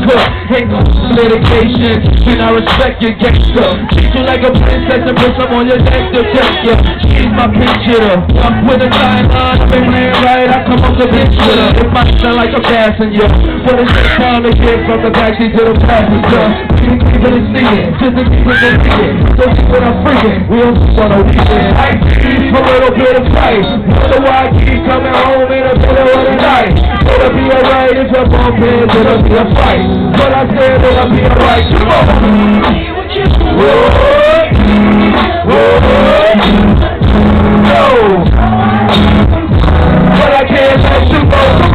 cook. Ain't no litigation, and I respect your gangster. Treat you like a princess and put some on your neck to check ya. She's my pinch hitter. With a giant line, I've been playing right, I come up the bench with her. It might sound like I'm gassing ya, but it's the time to get from the backseat to the passenger. We can keep it and see it, just to keep it and see it. So keep it I'm freaking, we don't just wanna weekend. I keep a little bit of fight, wonder why I keep coming home in the middle of the night. It'll be alright if you're bumping, it'll be a fight. But I said it'll be alright, come on. Whoa, but I can't let you go.